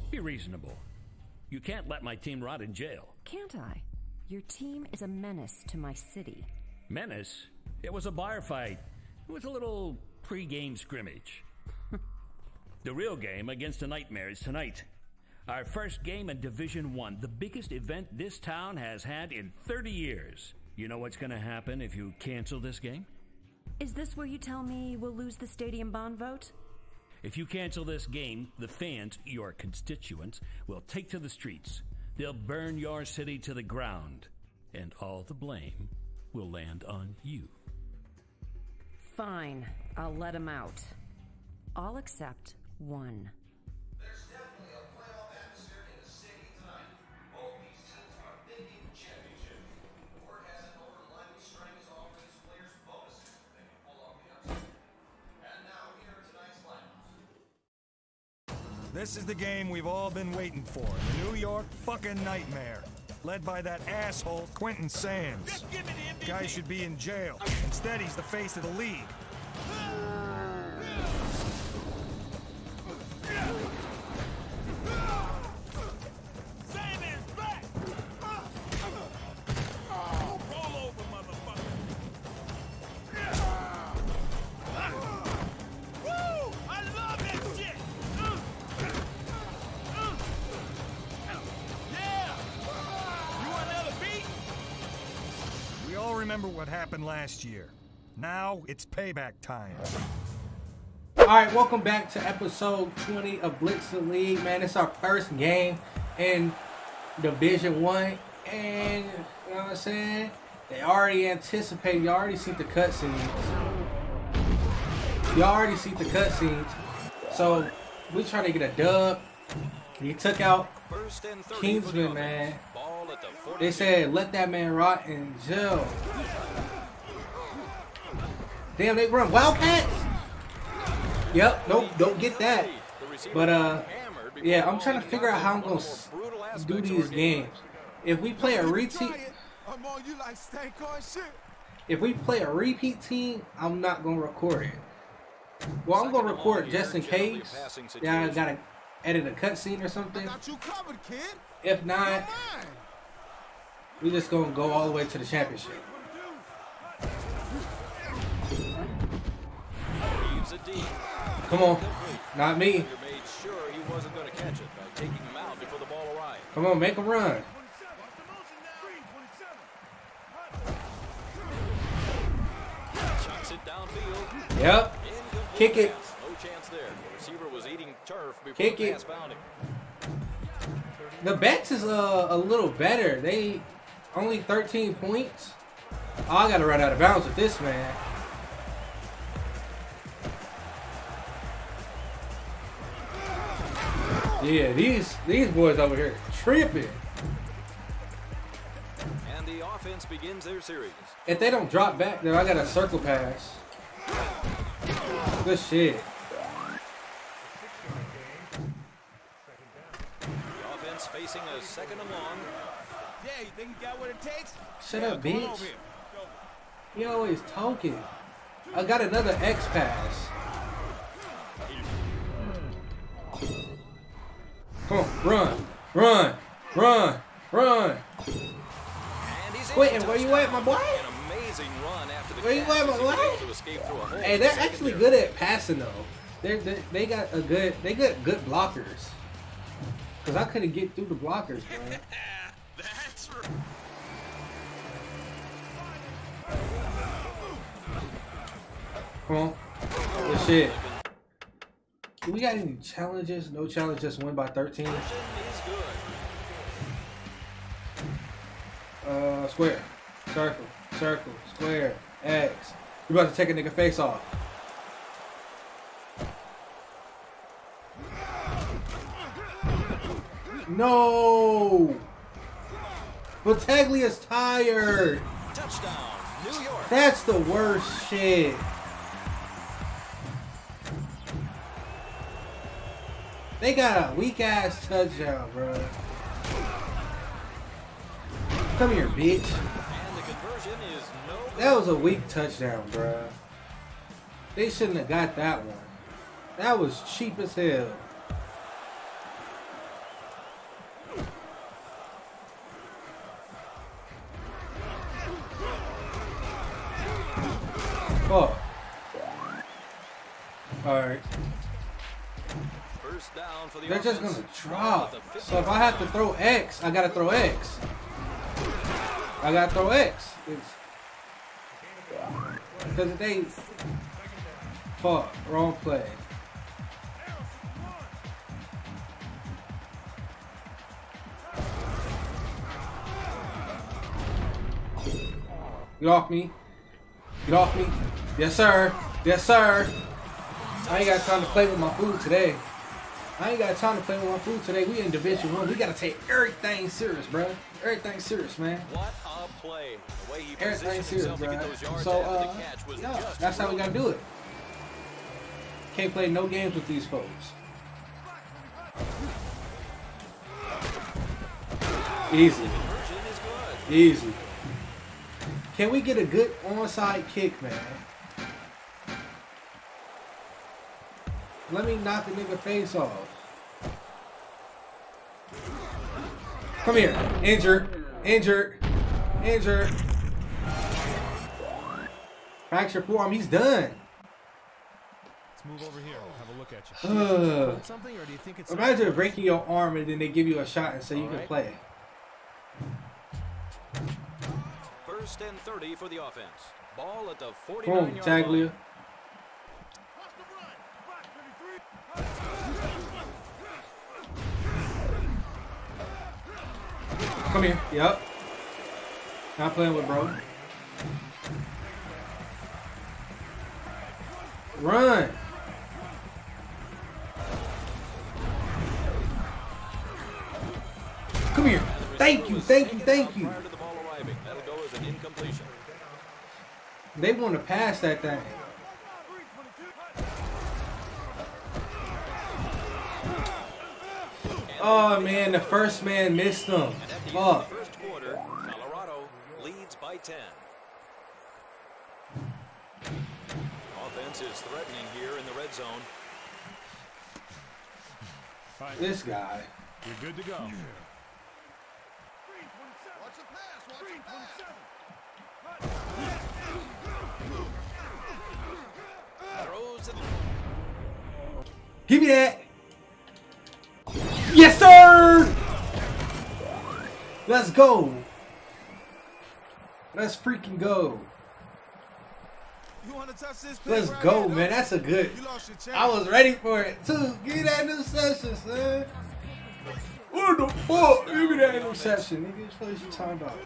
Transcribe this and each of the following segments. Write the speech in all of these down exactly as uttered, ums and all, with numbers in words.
Be reasonable. You can't let my team rot in jail. Can't I? Your team is a menace to my city. Menace? It was a bar fight. It was a little pre-game scrimmage. The real game against the Nightmares tonight. Our first game in Division One, the biggest event this town has had in thirty years. You know what's going to happen if you cancel this game? Is this where you tell me we'll lose the stadium bond vote? If you cancel this game, the fans, your constituents, will take to the streets. They'll burn your city to the ground. And all the blame will land on you. Fine. I'll let him out. All except one. There's definitely a playoff atmosphere in the city tonight. Both these teams are big in the championship. Word has it over Lively Strang is offering its players bonuses if they can pull off the upset. And now here are tonight's lineups. This is the game we've all been waiting for. The New York fucking Nightmare. Led by that asshole Quentin Sands. Guy should be in jail. Instead, he's the face of the league. Remember what happened last year. Now it's payback time. Alright, welcome back to episode twenty of Blitz the League. Man, it's our first game in Division One. And, you know what I'm saying? They already anticipate, you already see the cutscenes. You already see the cutscenes. So, we trying to get a dub. He took out Kingsman, man. They said, let that man rot in jail. Damn, they run Wildcats? Yep, nope, don't get that. But, uh, yeah, I'm trying to figure out how I'm going to do these games. If we play a repeat, if we play a repeat team, I'm not going to record it. Well, I'm going to record just in case. Yeah, I got to edit a cutscene or something. If not, we just gonna go all the way to the championship. Come on, not me. Come on, make a run. Yep. Kick it. Kick it. The bets is uh, a little better. They only thirteen points. Oh, I gotta run out of bounds with this, man. Yeah, these these boys over here tripping. And the offense begins their series. If they don't drop back, then I got a circle pass. Good shit. The offense facing a second and long. Yeah, you think you got what it takes? Shut up, bitch. He always talking. I got another X pass. Come on, run, run, run, run. Quentin, where you at, my boy? Where you at, my boy? Hey, they're actually good at passing though. They're, they they got a good they got good blockers. Cause I couldn't get through the blockers, man. That's right. Come on. Good shit. Do we got any challenges? No challenge, just win by thirteen. Uh, square, circle, circle, square, X. We about to take a nigga face off. No! Battaglia's tired. Touchdown, New York. That's the worst shit. They got a weak ass touchdown, bro. Come here, bitch. And the conversion is no. That was a weak touchdown, bro. They shouldn't have got that one. That was cheap as hell. Fuck. Alright. First down for the They're just offense. gonna drop. So if I have to throw X, I gotta throw X. I gotta throw X. Because if they fuck, wrong play. Get off me. Get off me. Yes, sir. Yes, sir. I ain't got time to play with my food today. I ain't got time to play with my food today. We in Division One. We gotta take everything serious, bro. Everything serious, man. What a play. The way he Everything positioned serious, himself to bro. get those yards So, after uh, the catch was yeah, just that's how we brilliant. gotta do it. Can't play no games with these folks. Easy. Conversion is good. Easy. Can we get a good onside kick, man? Let me knock the nigga face off. Come here. Injured. Injured. Injured. Fracture forearm. He's done. Let's move over here. Have a look at you. Do you think you Uh, pulled something, or do you think it's imagine breaking your arm and then they give you a shot and say you can play. First and thirty for the offense. Ball at the Boom. forty-nine yard Taglia. line. Come here. Yep. Not playing with bro. Run. Come here. Thank you. Thank you. Thank you. Prior to the ball arriving. That'll go as an incompletion. They want to pass that thing. Oh man, the first man missed them. And at the end Fuck. of the first quarter, Colorado leads by ten. Offense is threatening here in the red zone. Fine. This guy. You're good to go. Throws it. Give me that. Yes, sir. Let's go. Let's freaking go. You want to touch this pick Let's right go, here, man. don't That's a good. you? You lost your chance. I was ready for it too. Give me that interception, son. What the fuck? Give me that interception, nigga. What is you talking about?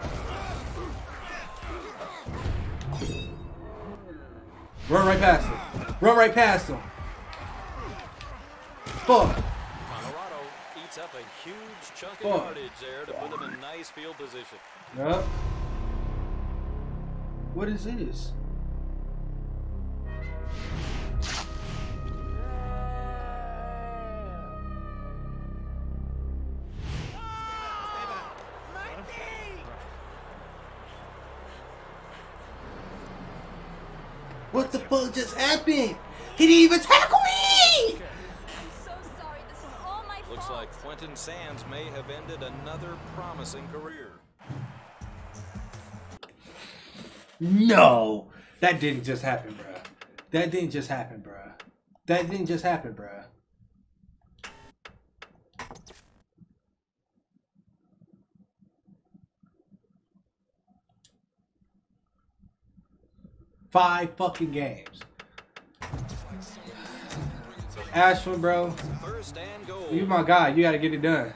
Run right past him. Run right past him. Fuck. Colorado eats up a huge chunk of Fuck. yardage there to put them in nice field position. Yup. What is this? What the fuck just happened? He didn't even tackle me! I'm so sorry. This is all my Looks fault. like Quentin Sands may have ended another promising career. No! That didn't just happen, bruh. That didn't just happen, bruh. That didn't just happen, bruh. Five fucking games. Ashwin, bro. First and goal. You my guy. You gotta get it done.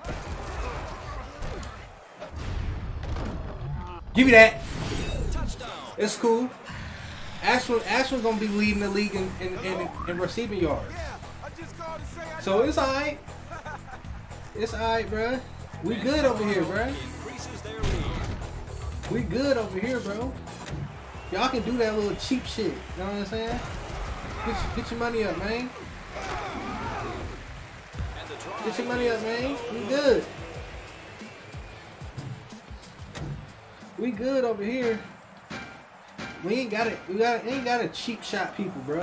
Give me that. Touchdown. It's cool. Ashwin, Ashwin gonna be leading the league in, in, in, in receiving yards. I just called to say I So it's alright. It's alright, bruh. We good over here, bruh. Increases their lead. We good over here, bro. Y'all can do that little cheap shit. You know what I'm saying? Get, your- get your money up, man. And the drive Get your money up, is man. We good. We good over here. We ain't got it. We got ain't got to cheap shot people, bro.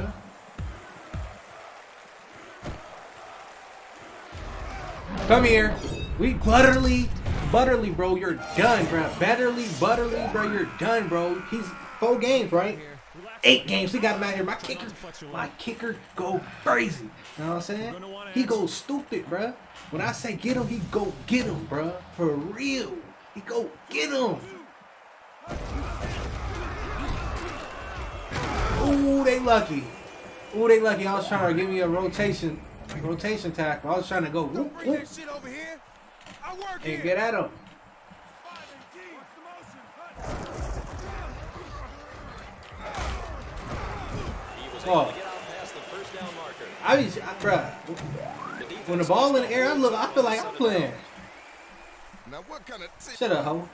Come here. We butterly, butterly, bro. You're done, bro. Butterly, butterly, bro. You're done, bro. He's four games, right? Here. Relax eight games. We got him out here. My kicker, my kicker go crazy. You know what I'm saying? He goes stupid, bruh. When I say get him, he go get him, bruh. For real. He go get him. Ooh, they lucky. Ooh, they lucky. I was trying to give me a rotation, rotation tackle. I was trying to go whoop, whoop, and get at him. Oh. I mean, bruh, when the ball in the air, I look, I feel like I'm playing. Shut up, ho.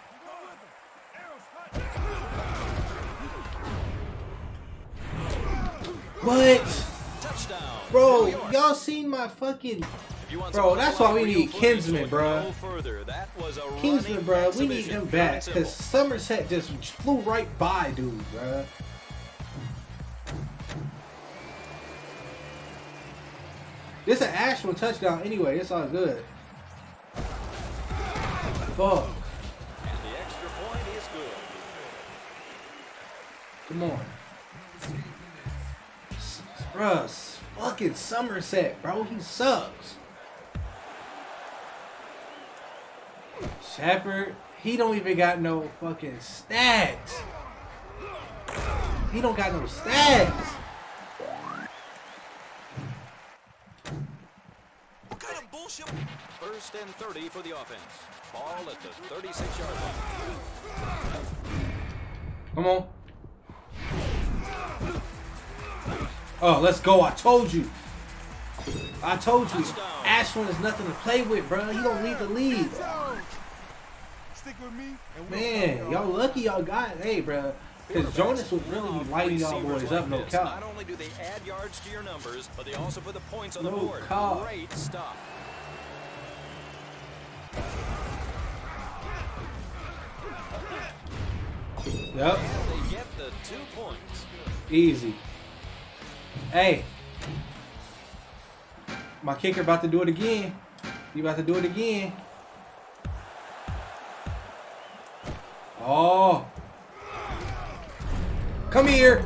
What? Bro, y'all seen my fucking... Bro, that's why we need Kinsman, bro. Kinsman, bro, we need him back. Because Somerset just flew right by dude, bro. This is an Ashland touchdown anyway. It's all good. Fuck. And the extra point is good. Come on. Bruh, fucking Somerset, bro. He sucks. Shepard, he don't even got no fucking stats. He don't got no stats. What kind of bullshit? First and thirty for the offense. Ball at the thirty-six yard line. Come on. Oh, let's go. I told you. I told you. Ashland is nothing to play with, bro. He don't need the lead. Man, y'all lucky y'all got it. Hey, bro. Because Jonas would really be lighting y'all boys up, no count. Not only do they add yards to your numbers, but they also put the points on the No board. count. Great stuff. Yep. They get the two points. Easy. Hey. My kicker about to do it again. He about to do it again. Oh. Come here.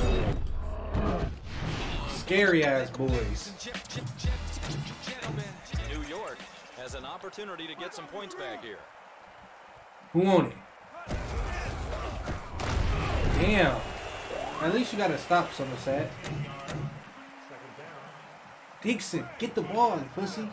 Scary ass boys. New York has an opportunity to get some points back here. Who won it? Damn. At least you gotta stop Somerset. Dixon, get the ball, you pussy.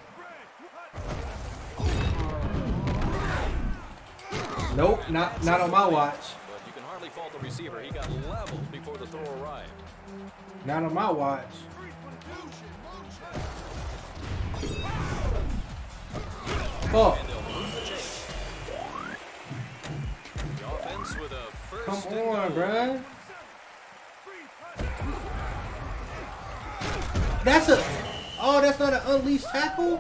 Nope, not not on my watch. But you can hardly fault the receiver. He got leveled before the throw arrived. Not on my watch. Oh. The offense with a first Come and on, goal. bruh. That's a... Oh, that's not an unleashed tackle?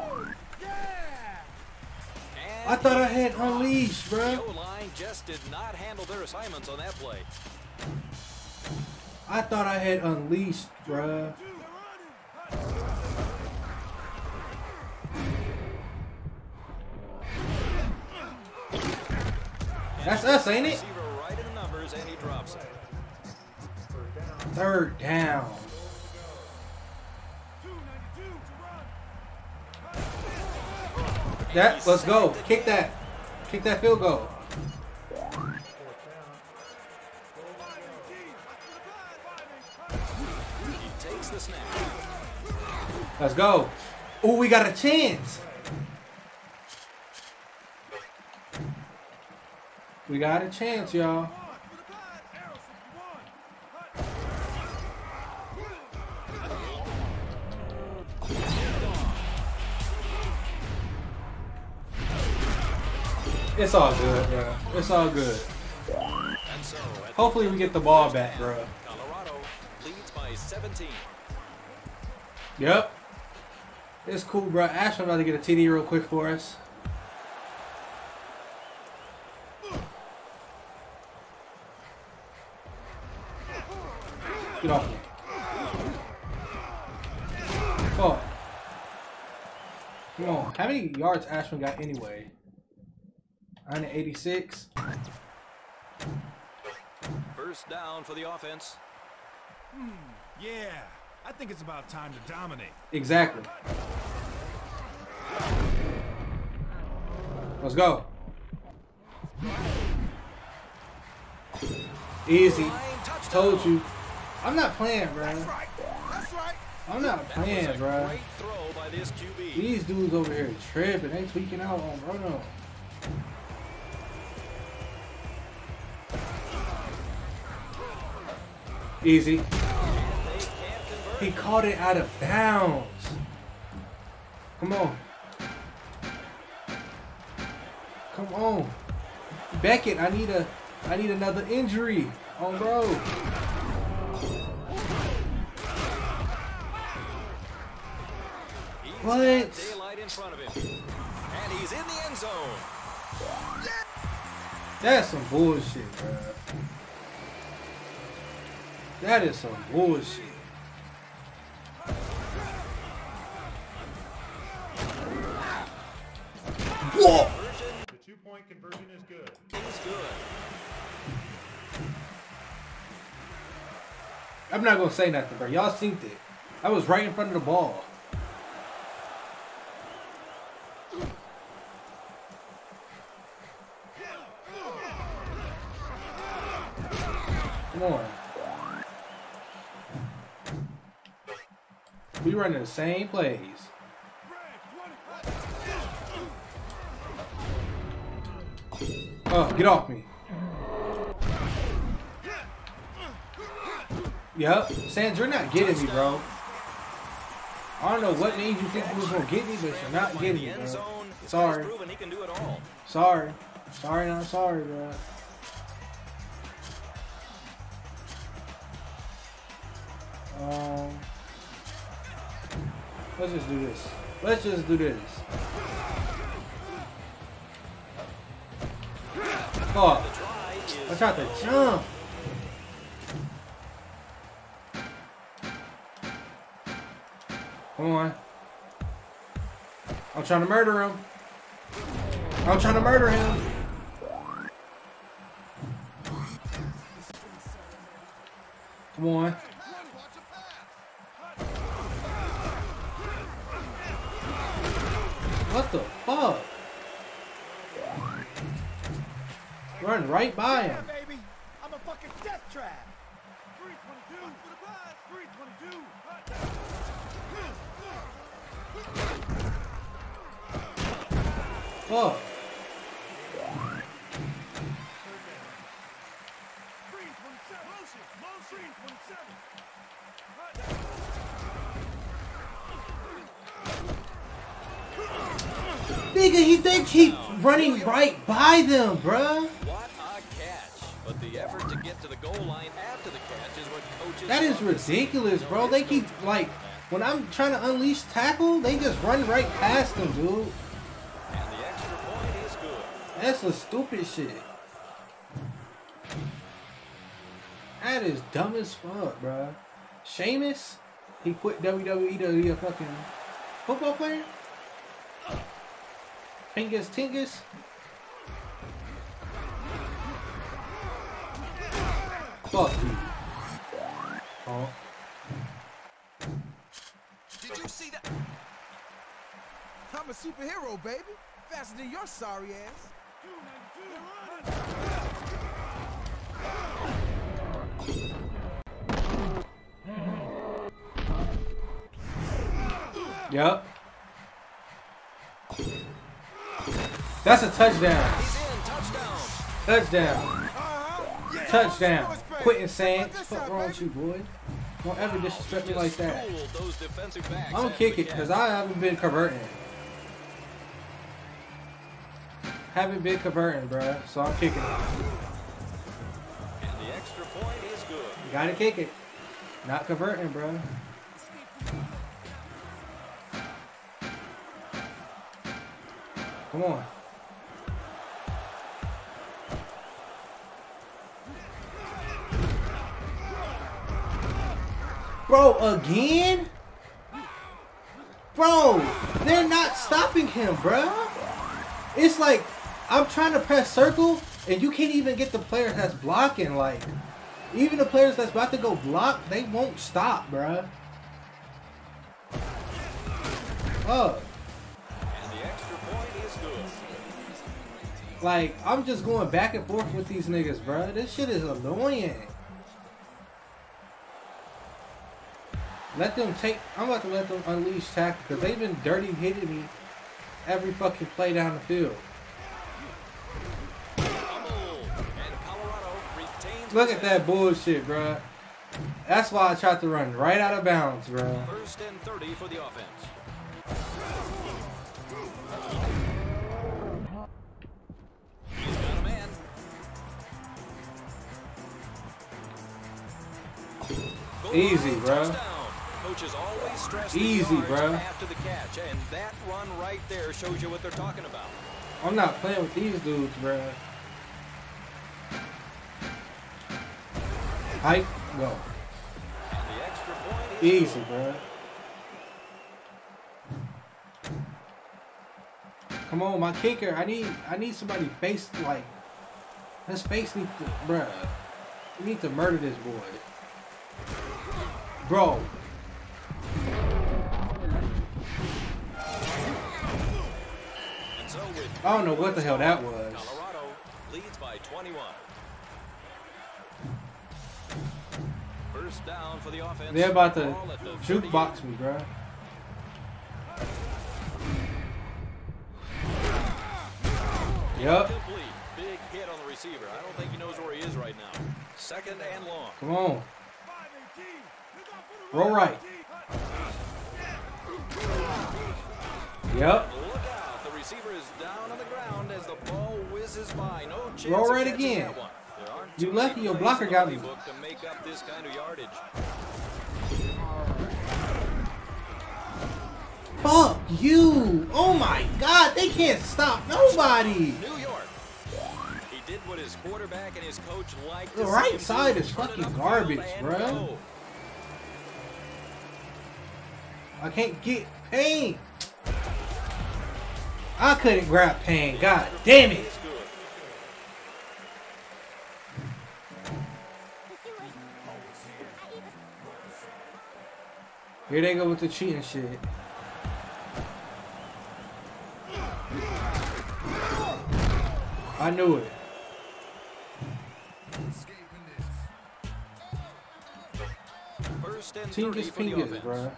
I thought I had unleashed, The bruh. O-line just did not handle their assignments on that play. I thought I had unleashed, bruh. That's us, ain't it? Receiver right in the numbers, and he drops it. Third down. That, let's go. Kick that. Kick that field goal. He takes the snap. Let's go. Oh, we got a chance. We got a chance, y'all. It's all good, bro. It's all good. And so, at Hopefully we get the ball back, bro. Colorado leads by seventeen. Yep. It's cool, bro. Ashland about to get a T D real quick for us. Get off me. Oh. Come on. How many yards Ashland got anyway? one eighty-six. First down for the offense. Hmm, yeah, I think it's about time to dominate. Exactly. Let's go. Easy. Told you. I'm not playing, bro. That's right. That's right. I'm not playing, bro. Great throw by this Q B. These dudes over here tripping. They tweaking out on Bruno. Easy. He caught it out of bounds. Come on. Come on. Beckett, I need a I need another injury on bro. What? Daylight in front of him. And he's in the end zone. That's some bullshit, bro. That is some bullshit. Whoa! The two-point conversion is good. He's good. I'm not gonna say nothing, bro. Y'all synced it. I was right in front of the ball. Come on. We running the same plays. Oh, get off me. Yep. Sands, you're not getting me, bro. I don't know what made you think you was going to get me, but you're not getting me, bro. Sorry. Sorry. Sorry, not sorry, bro. Um, let's just do this. Let's just do this. Oh, I tried to jump. Come on. I'm trying to murder him. I'm trying to murder him. Come on. What the fuck? Run right by him. Yeah, baby. I'm a fucking death trap. three twenty-two for the prize. three twenty-two. Fuck. Nigga, he they keep running right by them, bruh. What a catch. But the effort to get to the goal line after the catch is what coaches. That is ridiculous, bro. They keep, like, when I'm trying to unleash tackle, they just run right past them, dude. And the extra point is good. That's some stupid shit. That is dumb as fuck, bro. Sheamus, he quit W W E to be a fucking football player? Pingus Tingus? Fuck you. Oh. Did you see that? I'm a superhero, baby. Faster than your sorry ass. Yep. That's a touchdown. Touchdown. Touchdown. Quentin Sands. What's wrong with you, boy? Don't ever disrespect me like that. I'm gonna kick it because I haven't been converting. Haven't been converting, bruh. So I'm kicking it. And the extra point is good. You gotta kick it. Not converting, bruh. Come on. Bro, again? Bro, they're not stopping him, bro. It's like, I'm trying to press circle, and you can't even get the player that's blocking. Like, Even the players that's about to go block, they won't stop, bruh. Oh. And the extra point is good. Like, I'm just going back and forth with these niggas, bruh. This shit is annoying. Let them take... I'm about to let them unleash tackle because they've been dirty hitting me every fucking play down the field. Look at that bullshit, bruh. That's why I tried to run right out of bounds, bruh. First and thirty for the offense. He's got a man. Easy, bruh. Coaches always stress Easy, bruh. After the catch, and that run right there shows you what they're talking about. I'm not playing with these dudes, bruh. Hike, go. And the extra point is easy, bruh. Come on, my kicker. I need I need somebody face like this face needs to bruh. We need to murder this boy. Bro. And so with I don't know what the hell that was. Colorado leads by twenty-one. First down for the offense. They're about to jukebox me, bruh. Yup. Big hit on the receiver. I don't think he knows where he is right now. Second and long. Come on. Roll right. Yep. Look out. The receiver is down on the ground as the ball whizzes by. No chance. Roll right of catching again. that one. There aren't You too lucky many your plays blocker in got the me. playbook to make up this kind of yardage. Fuck you! Oh my god, they can't stop nobody! New York. He did what his quarterback and his coach liked. The right side is fucking garbage, bro. I can't get Payne. I couldn't grab Payne. God damn it! Here they go with the cheating shit. I knew it. First and Team thirty gets for the fingers, offense. bro.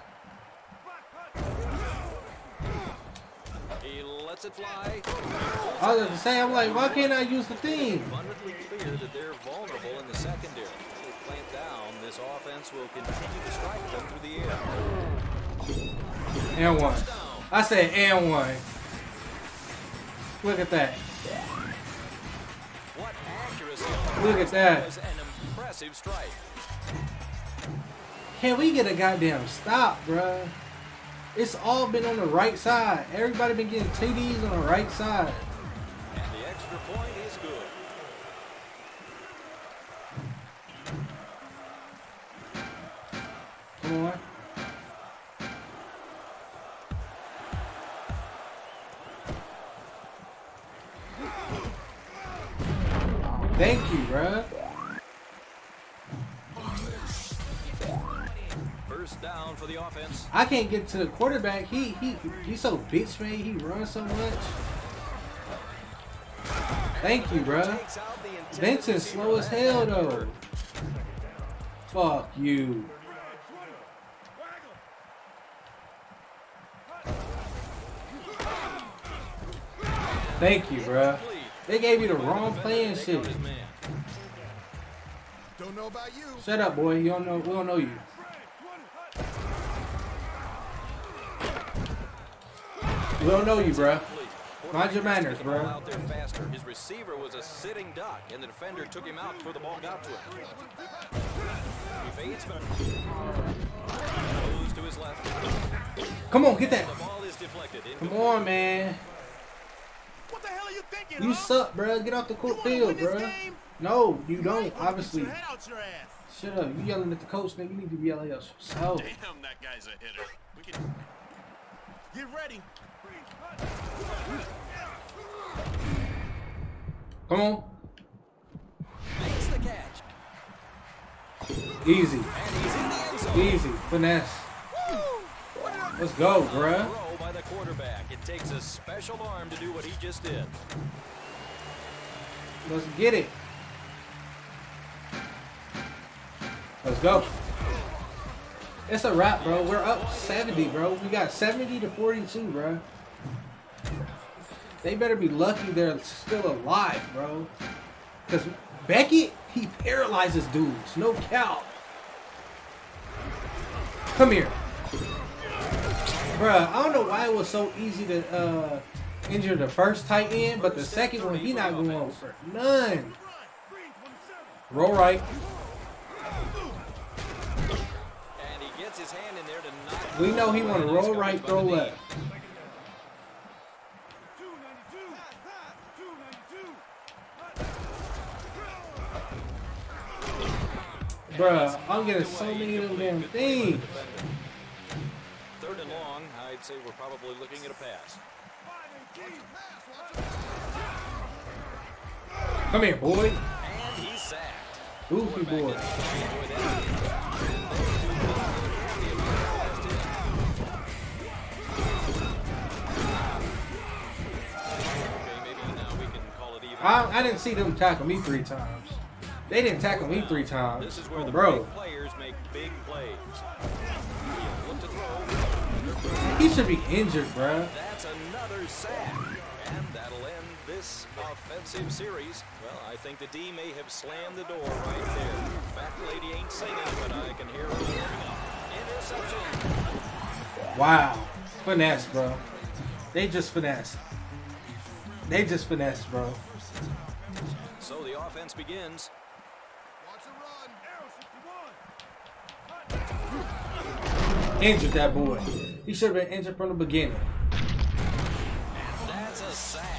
He lets it fly. I was gonna say, I'm like, why can't I use the thing? Abundantly clear that they're vulnerable in the secondary. If they plant down, this offense will continue to strike them through the air. And one. I said and one. Look at that. What accuracy. Look at that. Was an impressive strike. Can we get a goddamn stop, bruh? It's all been on the right side. Everybody been getting T Ds on the right side. And the extra point is good. Come on. Thank you, bruh. First down for the offense. I can't get to the quarterback. He he he's so bitch made. He runs so much. Thank you, bruh. Vincent's slow as hell though. Fuck you. Thank you, bruh. They gave you the wrong play and shit. Don't know about you. Shut up, boy. You don't know. We don't know you. We don't know you, bruh. Mind your manners, bruh. Out there faster. His receiver was a sitting duck, and the defender took him out before the ball got to him. He fades, but goes to his left. Come on, get that. The ball is deflected. Come on, man. What the hell are you thinking, You huh? suck, bruh. Get off the court field, bruh. No, you don't, obviously. Get your head out your ass. Shut up. You yelling at the coach, nigga. You need to be yelling at yourself. Damn, that guy's a hitter. We can get ready. Come on. Makes the catch. Easy. Easy. Finesse. Let's go, bruh. By the quarterback. It takes a special arm to do what he just did. Let's get it. Let's go. It's a wrap, bro. We're up seventy, bro. We got seventy to forty-two, bro. They better be lucky they're still alive, bro. Because Beckett, he paralyzes dudes. No count. Come here. Bruh, I don't know why it was so easy to uh, injure the first tight end, but the second one, he not going for none. Roll right. And he gets his hand in there to knock. We know he want to roll right, throw left. Bruh, I'm getting so many of them damn things. Third and long, I'd say we're probably looking at a pass. Come here, boy. And he's sacked. Goofy boy. I, I didn't see them tackle me three times. They didn't tackle me three times. This is where oh, the bro. big players make big plays. Look to throw. He should be injured, bruh. That's another sack. And that'll end this offensive series. Well, I think the D may have slammed the door right there. Fat lady ain't singing, but I can hear her warming up. Interception. Wow. Finesse, bro. They just finesse. They just finesse, bro. So the offense begins. Injured that boy. He should have been injured from the beginning. And that's a sack.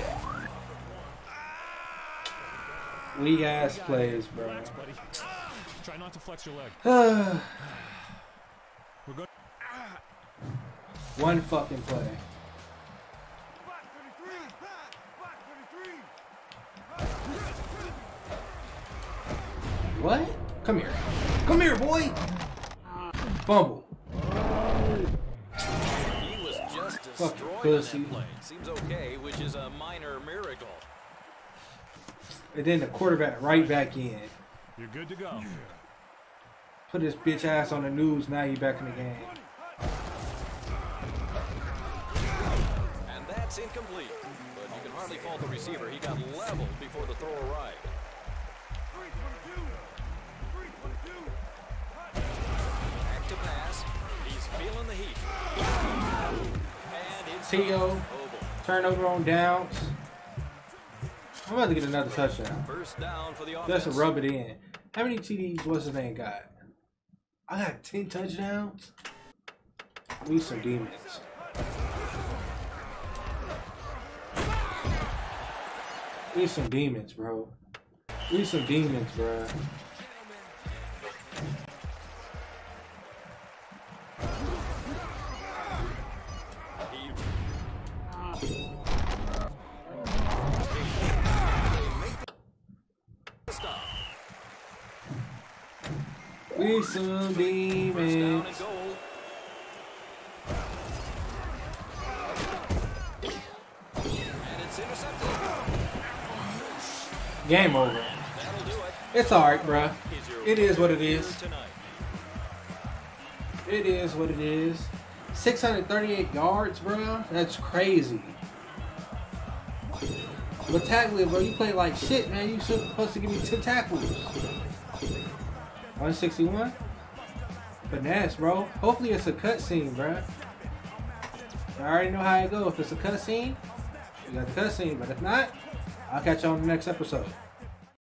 Weak ass plays, bro. Relax, buddy. Try not to flex your leg. We're good. One fucking play. What? Come here. Come here, boy. Fumble. He was just Fucking destroyed pussy. on that play. Seems okay, which is a minor miracle. And then the quarterback right back in. You're good to go. Put his bitch ass on the news. Now he back in the game. And that's incomplete. But you can hardly fault the receiver. He got leveled before the throw arrived. Back to pass. He's feeling the heat. And it's T O. Turnover on downs. I'm about to get another touchdown. First down for the offense. Just to rub it in. How many T Ds what's his name got? I got ten touchdowns. We some demons. We some demons, bro. We some demons, bro. We some demons. Game over. It's alright, bruh. It is what it is. It is what it is. six hundred thirty-eight yards, bruh. That's crazy. But tackling, bro, you play like shit, man. You supposed to give me ten tackles. one sixty-one. Finesse, bro. Hopefully it's a cutscene, bruh. I already know how it goes. If it's a cutscene, you got the cutscene. But if not, I'll catch you on the next episode.